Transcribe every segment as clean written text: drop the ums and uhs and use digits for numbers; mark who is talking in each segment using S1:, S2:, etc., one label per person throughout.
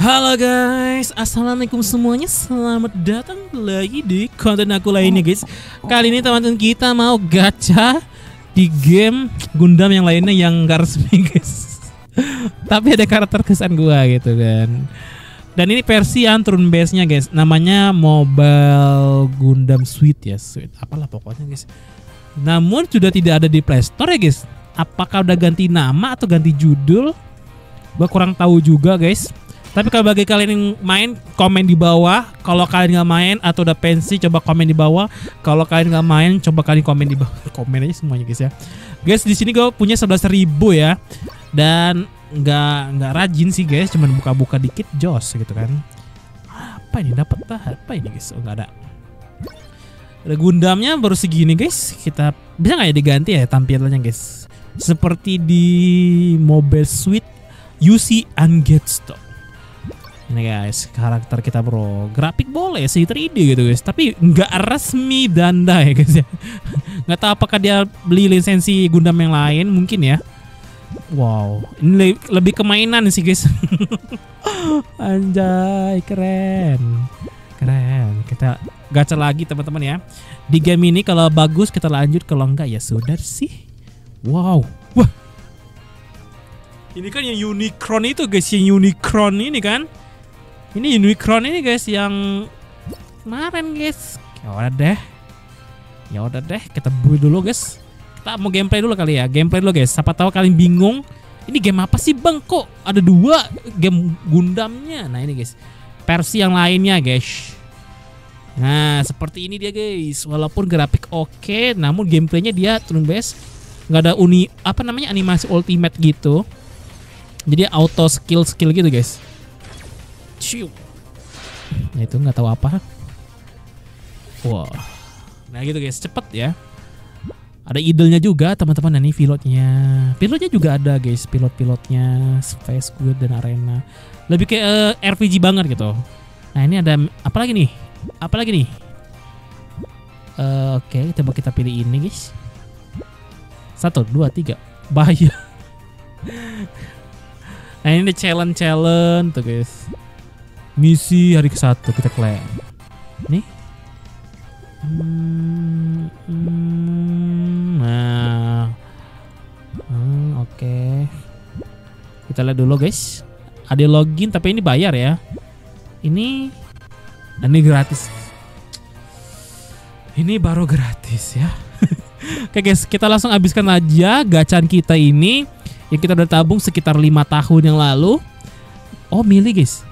S1: Halo guys, assalamualaikum semuanya. Selamat datang lagi di konten aku lainnya guys. Kali ini teman-teman kita mau gacha di game Gundam yang lainnya yang gak resmi guys. Tapi ada karakter kesan gua gitu kan. Dan ini versi yang turun base-nya guys. Namanya Mobile Gundam Suite ya, Suite apalah pokoknya guys. Namun sudah tidak ada di Play Store ya guys. Apakah udah ganti nama atau ganti judul? Gua kurang tahu juga guys. Tapi kalau bagi kalian yang main, komen di bawah. Kalau kalian nggak main atau udah pensi, coba komen di bawah. Kalau kalian nggak main, coba kalian komen di bawah. Komen aja semuanya guys ya. Guys, di sini gue punya 11.000 ya. Dan nggak rajin sih guys, cuman buka-buka dikit jos gitu kan. Apa ini dapat apa ini guys? Oh nggak ada. Ada Gundamnya baru segini guys. Kita bisa nggak ya diganti ya tampilannya guys? Seperti di Mobile Suite UC Ungetstop. Ini guys, karakter kita bro. Grafik boleh sih 3D gitu guys, tapi nggak resmi Bandai guys ya. Nggak tahu apakah dia beli lisensi Gundam yang lain mungkin ya. Wow, ini lebih ke mainan sih guys. Anjay, keren. Keren. Kita gacha lagi teman-teman ya. Di game ini kalau bagus kita lanjut, kalau enggak ya sudah sih. Wow. Wah. Ini kan yang Unicron itu guys, yang Unicron ini kan. Ini Unicron ini guys yang kemarin guys. Ya udah deh, kita beli dulu guys. Kita mau gameplay dulu kali ya. Gameplay dulu guys. Siapa tahu kalian bingung. Ini game apa sih bang? Kok ada dua game Gundamnya? Nah ini guys, versi yang lainnya guys. Nah seperti ini dia guys. Walaupun grafik oke, namun gameplaynya dia turun base. Nggak ada animasi ultimate gitu. Jadi auto skill gitu guys. Nah itu nggak tahu apa. Wah, nah gitu guys, cepet ya. Ada idolnya juga teman-teman. Nah ini pilotnya juga ada guys, pilotnya Space Squid dan Arena. Lebih kayak RPG banget gitu. Nah ini ada apa lagi nih? Oke, coba kita pilih ini guys. 1, 2, 3 bahaya. Nah ini challenge tuh guys. Misi hari ke-1 kita klaim. Nih. Nah. Oke. Kita lihat dulu guys. Ada login tapi ini bayar ya. Ini gratis. Ini baru gratis ya. Oke guys, kita langsung habiskan aja gacaan kita ini yang kita udah tabung sekitar 5 tahun yang lalu. Oh milih guys,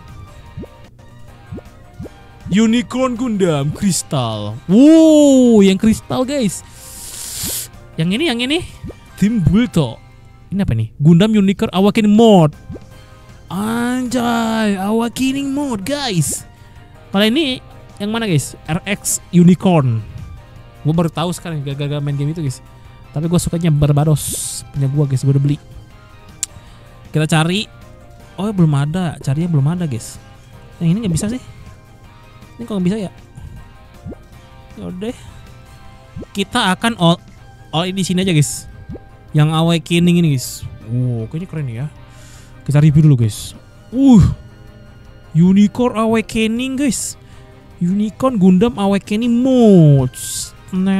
S1: Unicron Gundam Kristal. Wow, yang kristal guys. Yang ini Tim Bulto. Ini apa nih? Gundam Unicron Awakening Mode. Anjay, Awakening Mode guys. Kalau ini yang mana guys? RX Unicorn. Gue baru tahu sekarang gagal main game itu guys. Tapi gue sukanya Barbados. Punya gue guys, gue udah beli. Kita cari. Oh belum ada, carinya belum ada guys. Yang ini nggak bisa sih. Ini kok nggak bisa ya? Yaudah. Kita akan all in di sini aja guys. Yang Awakening ini guys. Wow, kayaknya keren ya. Kita review dulu guys. Unicorn Awakening guys. Unicorn Gundam Awakening Modes.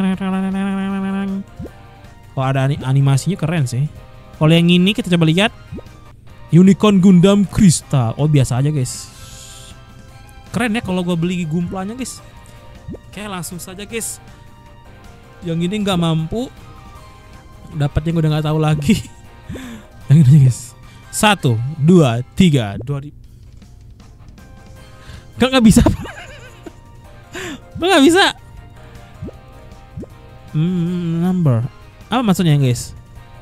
S1: Oh ada animasinya keren sih. Kalau yang ini kita coba lihat. Unicorn Gundam Kristal. Oh biasa aja guys. Keren ya kalau gue beli gumplanya guys. Oke langsung saja guys. Yang ini nggak mampu. Dapatnya gue udah nggak tahu lagi. Yang ini guys. 1, 2, 3 Nggak bisa. Nggak bisa. Number. Apa maksudnya guys?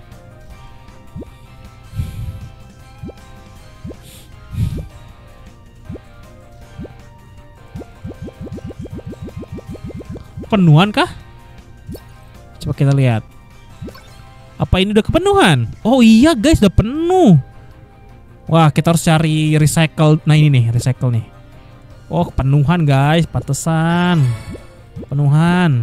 S1: Penuhan kah? Coba kita lihat. Apa ini udah kepenuhan? Oh iya guys, udah penuh. Wah, kita harus cari recycle. Nah ini nih, recycle nih. Oh, kepenuhan guys, pantesan. Penuhan.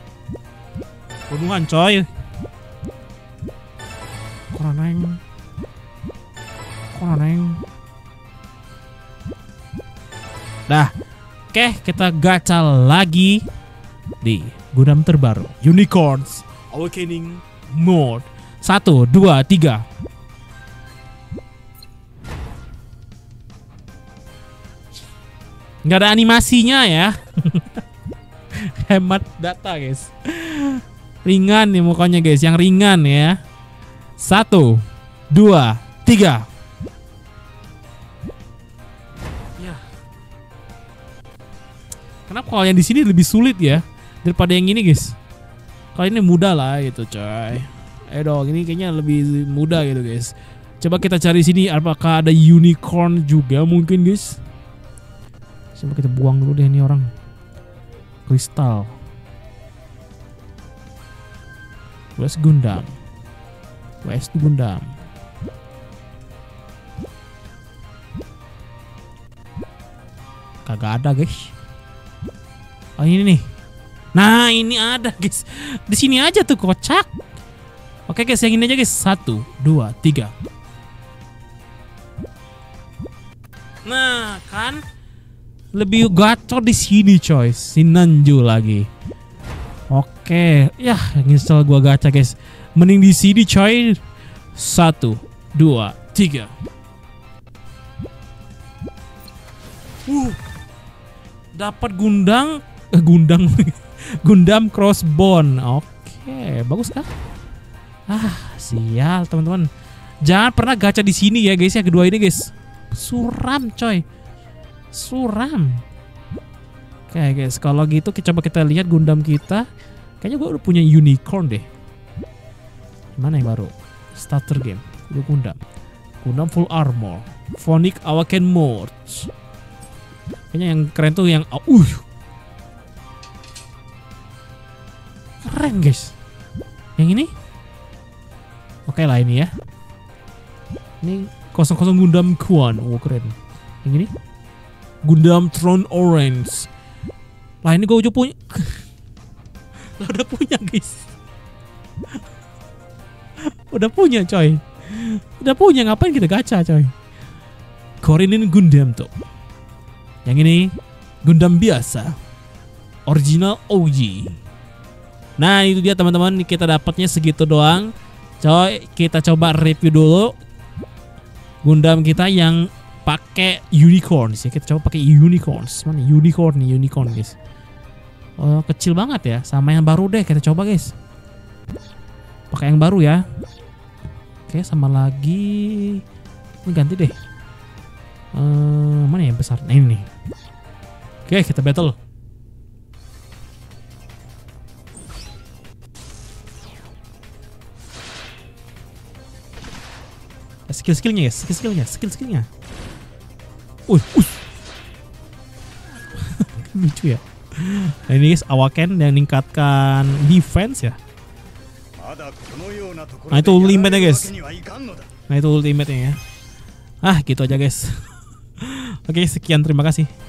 S1: Penuhan coy. Dah. Oke, kita gacha lagi di Gundam terbaru Unicorns Awakening Mode. 1, 2, 3. Nggak ada animasinya ya. Hemat data guys. Ringan nih mukanya guys, yang ringan ya. 1, 2, 3. Ya. Kenapa kalau yang di sini lebih sulit ya daripada yang ini guys? Kalau ini mudah lah gitu coy. Dong, ini kayaknya lebih mudah gitu guys. Coba kita cari sini apakah ada unicorn juga mungkin guys. Coba kita buang dulu deh ini orang. Kristal. Where's Gundam? Where's the Gundam? Kagak ada guys. Oh ini nih. Nah ini ada guys. Di sini aja tuh kocak. Oke guys, yang ini aja guys. 1, 2, 3. Nah kan lebih gacor di sini coy. Si Nanju lagi. Oke, ya install gua gacha guys. Mending di sini coy. 1, 2, 3. Dapat Gundam Crossbone. Oke, bagus ah. Sial teman-teman. Jangan pernah gacha di sini ya guys. Yang kedua ini guys. Suram coy. Suram. Oke guys, kalau gitu coba kita lihat Gundam kita. Kayaknya gue udah punya unicorn deh. Mana yang baru? Starter game. Udah Gundam full armor. Phonic Awaken Mode. Kayaknya yang keren tuh yang keren guys. Yang ini? Oke lah ini ya. Ini 00 Gundam Kuan. Keren. Yang ini? Gundam Throne Orange. Lah ini gue udah punya. Lah udah punya guys. Udah punya coy. Udah punya, ngapain kita gacha coy. Korinin Gundam tuh. Yang ini Gundam biasa. Original OG. Nah itu dia teman-teman. Kita dapatnya segitu doang. Coy, kita coba review dulu Gundam kita yang pakai unicorns ya. Kita coba pakai unicorns. Mana unicorn nih, unicorn guys. Oh, kecil banget ya. Sama yang baru deh kita coba guys. Pakai yang baru ya. Oke, sama lagi. Ini ganti deh. Mana yang besar? Nah ini nih. Oke, kita battle. Skill-skillnya ya, skill-skillnya. Lucu ya. Nah ini guys, Awaken yang meningkatkan defense ya. Nah itu ultimate-nya guys. Nah itu ultimate-nya ya. Gitu aja guys. Oke, sekian, terima kasih.